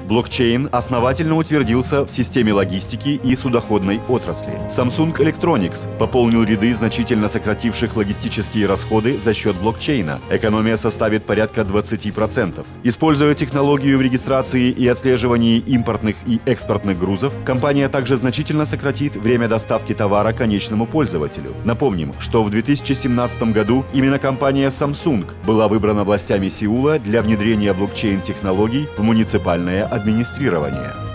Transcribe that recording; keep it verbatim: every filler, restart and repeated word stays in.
Блокчейн основательно утвердился в системе логистики и судоходной отрасли. Samsung Electronics пополнил ряды значительно сокративших логистические расходы за счет блокчейна. Экономия составит порядка двадцати процентов. Используя технологию в регистрации и отслеживании импортных и экспортных грузов, компания также значительно сократит время доставки товара конечному пользователю. Напомним, что в две тысячи семнадцатом году именно компания Samsung была выбрана властями Сеула для внедрения блокчейн-технологий в муниципальное администрирование.